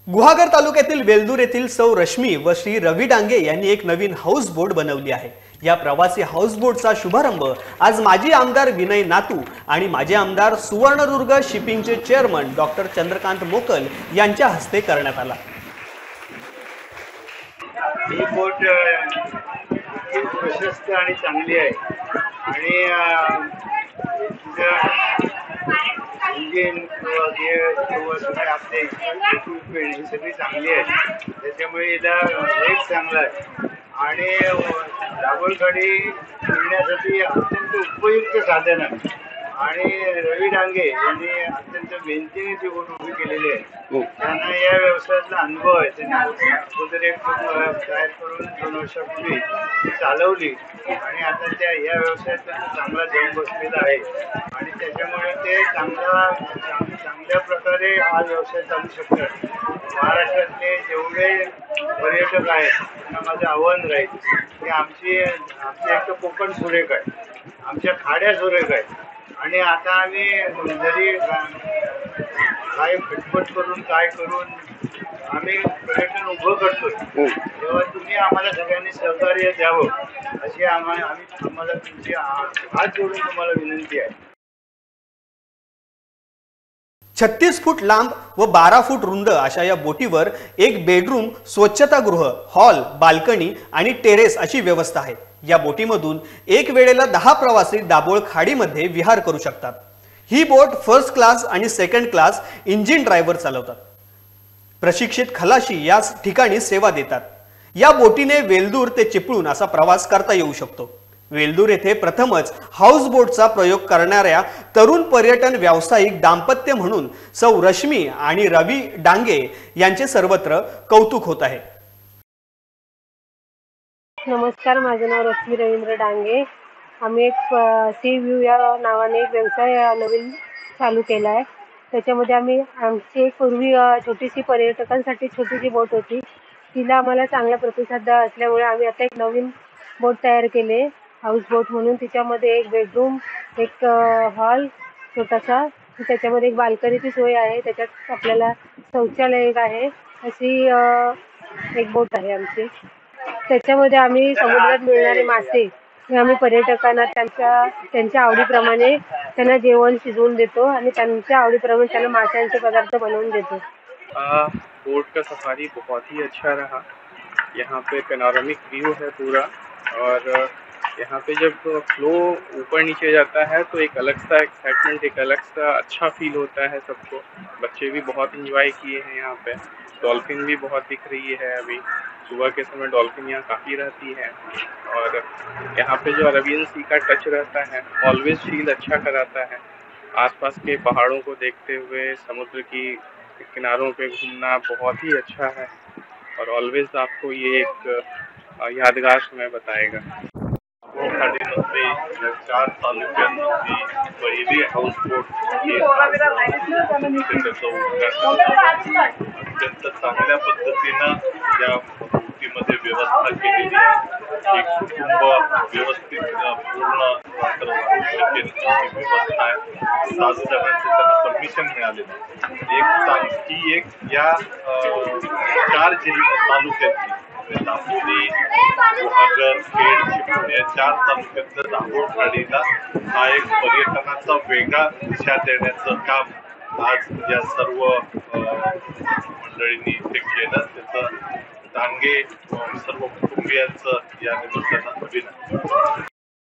गुहागर तालुक्यातील वेल्दूर येथील सौ रश्मी व श्री रवी डांगे यांनी एक नवीन हाऊस बोट बनवली आहे। या प्रवासी हाऊस बोटचा शुभारंभ आज माजी आमदार विनय नातू आणि माजी आमदार सुवर्णदुर्ग शिपिंगचे चेअरमन डॉक्टर चंद्रकांत मोकल यांच्या हस्ते करण्यात आला। ही बोट प्रशस्त आणि चांगली आहे आणि इंजिन आपले ही सगळी चांगली आहे, त्याच्यामुळे याला रेट चांगला आहे आणि दाभोळखाडी फिरण्यासाठी अत्यंत उपयुक्त साधन आहे। आणि रवी डांगे यांनी अत्यंत मेहनतीने ती बोट उभी केलेली आहे। त्यांना या व्यवसायातला अनुभव आहे। त्यांनी अगोदर एक तयार करून 2 वर्षापूर्वी ती चालवली आणि आता त्या या व्यवसायात त्यांना चांगला जम बसलेला आहे आणि त्याच्यामुळे ते चांगल्या प्रकारे हा व्यवसाय चालू शकतात। महाराष्ट्रातले जेवढे पर्यटक आहेत त्यांना माझं आव्हान राहील की आमचे एक तर कोकण सुरेख आहे, आमच्या खाड्या सुरेख आहेत आणि आता आम्ही जरी काय खटपट करून काय करून आम्ही पर्यटन उभं करतोय, तेव्हा तुम्ही आम्हाला सगळ्यांनी सहकार्य द्यावं अशी आम्हाला तुमची हात जोडून तुम्हाला विनंती आहे। 36 फूट लांब व 12 फूट रुंद अशा या बोटीवर एक बेडरूम, स्वच्छतागृह, हॉल, बाल्कनी आणि टेरेस अशी व्यवस्था आहे। या बोटीमधून एक वेळेला 10 प्रवासी दाभोळ खाडीमध्ये विहार करू शकतात। ही बोट फर्स्ट क्लास आणि सेकंड क्लास इंजिन ड्रायव्हर चालवतात। प्रशिक्षित खलाशी या ठिकाणी सेवा देतात। या बोटीने वेल्दूर ते चिपळूण असा प्रवास करता येऊ शकतो। वेल्दूर येथे प्रथमच हाऊस बोटचा प्रयोग करणाऱ्या तरुण पर्यटन व्यावसायिक दाम्पत्य म्हणून सौ रश्मी आणि रवी डांगे यांचे सर्वत्र कौतुक होत आहे। नमस्कार, माझं नाव रश्मी रवींद्र डांगे। आम्ही एक सी व्ह्यू या नावाने एक व्यवसाय नवीन चालू केला आहे। त्याच्यामध्ये आमची एक पूर्वी छोटीशी पर्यटकांसाठी छोटीशी बोट होती, तिला आम्हाला चांगला प्रतिसाद असल्यामुळे आम्ही आता एक नवीन बोट तयार केले, हाऊस बोट म्हणून। तिच्यामध्ये एक बेडरूम, एक हॉल छोटासा, त्याच्यामध्ये एक बाल्कनीची सोय आहे, त्याच्यात आपल्याला शौचालय एक आहे, अशी एक बोट आहे आमची। त्याच्यामध्ये आम्ही समुद्रात मिळणारे मासे हे आम्ही पर्यटकांना त्यांच्या आवडीप्रमाणे त्यांना जेवण शिजवून देतो आणि त्यांच्या आवडीप्रमाणे त्यांना माशांचे पदार्थ बनवून देतो। बोट का सफारी बहुत ही अच्छा रहा। यहाँ पे पैनोरामिक व्यू है पूरा और यहाँ पे जब फ्लो ऊपर नीचे जाता है तो एक अलग सा एक्साइटमेंट, एक अलग सा अच्छा फील होता है सबको। बच्चे भी बहुत इंजॉय किए हैं यहाँ पे। डॉल्फिन भी बहुत दिख रही है, अभी सुबह के समय डॉल्फिन यहाँ काफ़ी रहती है और यहाँ पे जो अरेबियन सी का टच रहता है ऑलवेज फील अच्छा कराता है। आसपास के पहाड़ों को देखते हुए समुद्र की किनारों पे घूमना बहुत ही अच्छा है और ऑलवेज आपको ये एक यादगार समय बताएगा। खाडीमध्ये 4 तालुक्यांमध्ये पहिली हाऊस बोट अत्यंत चांगल्या पद्धतीनं या बोटीमध्ये व्यवस्था केलेली आहे। एक कुटुंब व्यवस्थित पूर्ण रात्र राहू शकेल अशी व्यवस्था आहे। 7 जणांचे त्यांना परमिशन मिळालेलं आहे। ही एक या 4 तालुक्यातली दापोली, गुहागर, खेड, चिपळूण या 4 तालुक्यातल्या दाभोळ खाडीला हा एक पर्यटनाचा वेगळा दिशा देण्याचं काम आज या सर्व मंडळींनी इथे केलं। त्याचं डांगे सर्व कुटुंबियांचं या निमित्तानं अभिनंदन।